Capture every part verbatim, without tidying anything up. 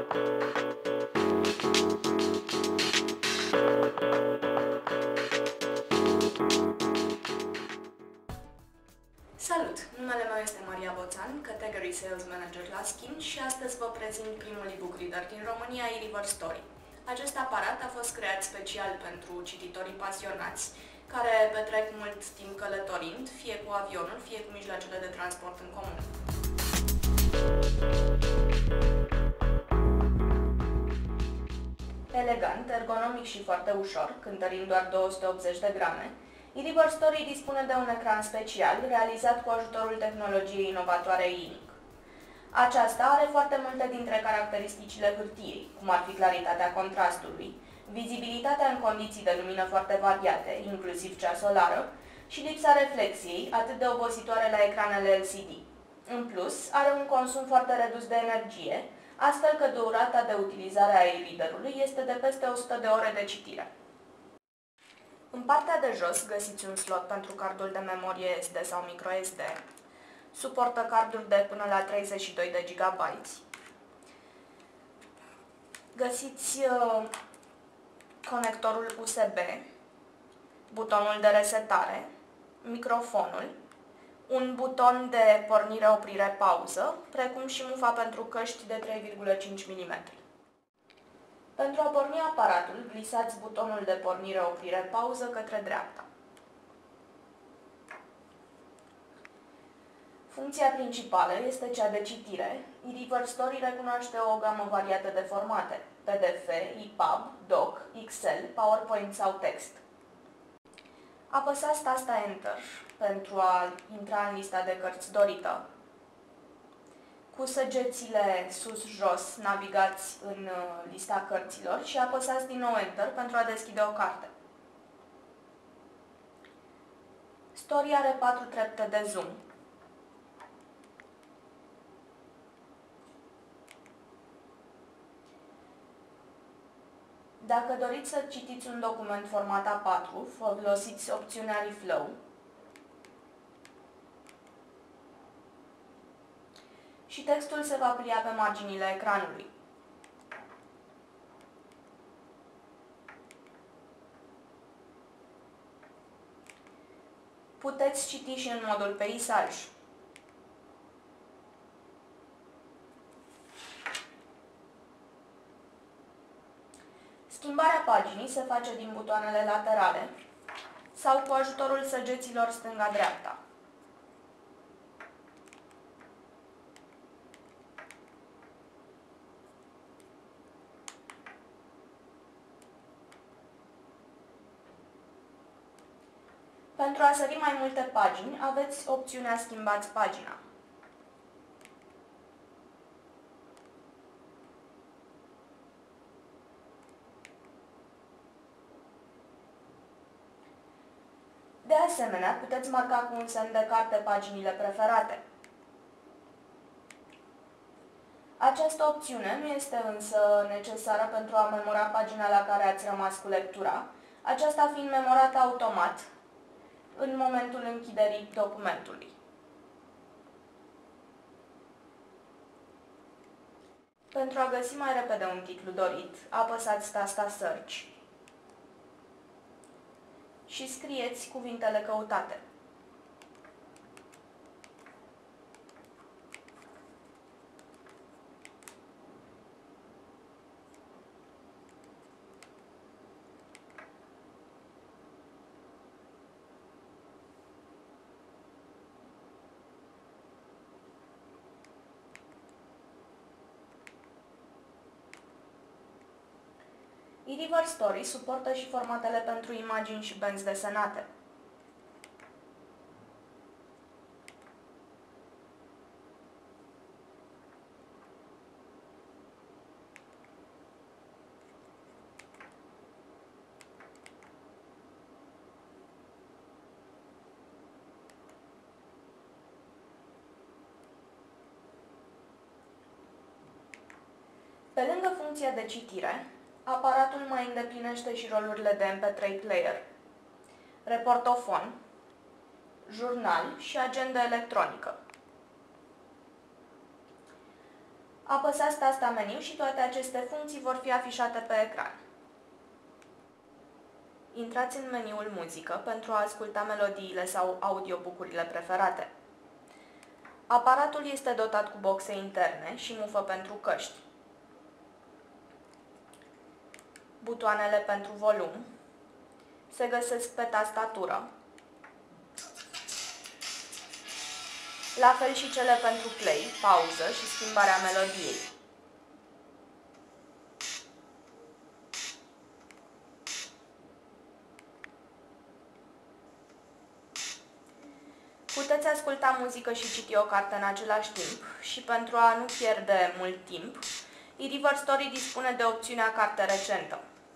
Salut! Numele meu este Maria Boțan, Category Sales Manager la Skin și astăzi vă prezint primul e-book reader din România, e-River Story. Acest aparat a fost creat special pentru cititorii pasionați, care petrec mult timp călătorind, fie cu avionul, fie cu mijloacele de transport în comun. Elegant, ergonomic și foarte ușor, cântărind doar două sute optzeci de grame, e-River Story dispune de un ecran special realizat cu ajutorul tehnologiei inovatoare I N I C. Aceasta are foarte multe dintre caracteristicile hârtiei, cum ar fi claritatea contrastului, vizibilitatea în condiții de lumină foarte variate, inclusiv cea solară, și lipsa reflexiei, atât de obositoare la ecranele L C D. În plus, are un consum foarte redus de energie, astfel că durata de utilizare a e-readerului este de peste o sută de ore de citire. În partea de jos găsiți un slot pentru cardul de memorie S D sau microSD. Suportă carduri de până la treizeci și doi de gigabyte. Găsiți uh, conectorul U S B, butonul de resetare, microfonul, un buton de pornire-oprire-pauză, precum și mufa pentru căști de trei virgulă cinci milimetri. Pentru a porni aparatul, glisați butonul de pornire-oprire-pauză către dreapta. Funcția principală este cea de citire. e-River Story recunoaște o gamă variată de formate: P D F, E P U B, Doc, Excel, PowerPoint sau text. Apăsați tasta Enter pentru a intra în lista de cărți dorită. Cu săgețile sus-jos navigați în lista cărților și apăsați din nou Enter pentru a deschide o carte. Story are patru trepte de zoom. Dacă doriți să citiți un document format A patru, folosiți opțiunea Reflow. Și textul se va plia pe marginile ecranului. Puteți citi și în modul peisaj. Schimbarea paginii se face din butoanele laterale sau cu ajutorul săgeților stânga-dreapta. Pentru a sări mai multe pagini, aveți opțiunea Schimbați pagina. De asemenea, puteți marca cu un semn de carte paginile preferate. Această opțiune nu este însă necesară pentru a memora pagina la care ați rămas cu lectura, aceasta fiind memorată automat în momentul închiderii documentului. Pentru a găsi mai repede un titlu dorit, apăsați tasta Search și scrieți cuvintele căutate. e-River Story suportă și formatele pentru imagini și benzi desenate. Pe lângă funcția de citire, aparatul mai îndeplinește și rolurile de M P trei player, reportofon, jurnal și agendă electronică. Apăsați tasta meniu și toate aceste funcții vor fi afișate pe ecran. Intrați în meniul Muzică pentru a asculta melodiile sau audiobook-urile preferate. Aparatul este dotat cu boxe interne și mufă pentru căști. Butoanele pentru volum se găsesc pe tastatură, la fel și cele pentru play, pauză și schimbarea melodiei. Puteți asculta muzică și citi o carte în același timp și pentru a nu pierde mult timp, eRiver Story dispune de opțiunea carte recentă.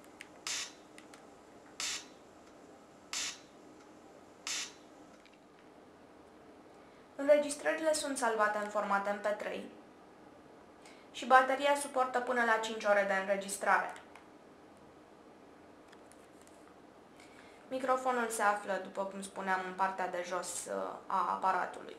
Înregistrările sunt salvate în format M P trei și bateria suportă până la cinci ore de înregistrare. Microfonul se află, după cum spuneam, în partea de jos a aparatului.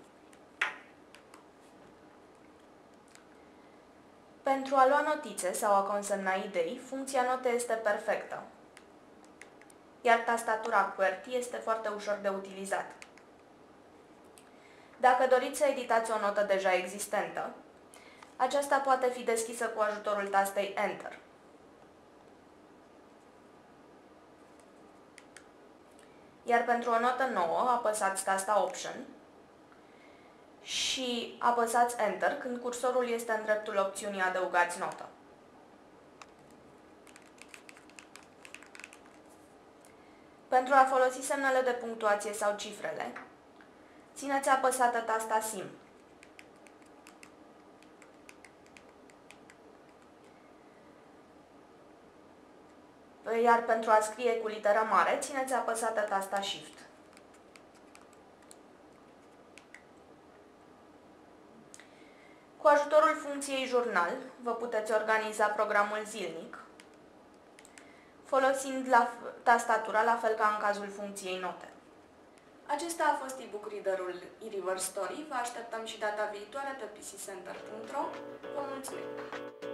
Pentru a lua notițe sau a consemna idei, funcția note este perfectă, iar tastatura QWERTY este foarte ușor de utilizat. Dacă doriți să editați o notă deja existentă, aceasta poate fi deschisă cu ajutorul tastei Enter. Iar pentru o notă nouă, apăsați tasta Option și apăsați Enter când cursorul este în dreptul opțiunii Adăugați notă. Pentru a folosi semnele de punctuație sau cifrele, țineți apăsată tasta SIM. Iar pentru a scrie cu literă mare, țineți apăsată tasta Shift. Cu ajutorul funcției Jurnal, vă puteți organiza programul zilnic, folosind la tastatura, la fel ca în cazul funcției Note. Acesta a fost e-book readerul eRiver Story. Vă așteptăm și data viitoare pe p c center punct ro. Vă mulțumim!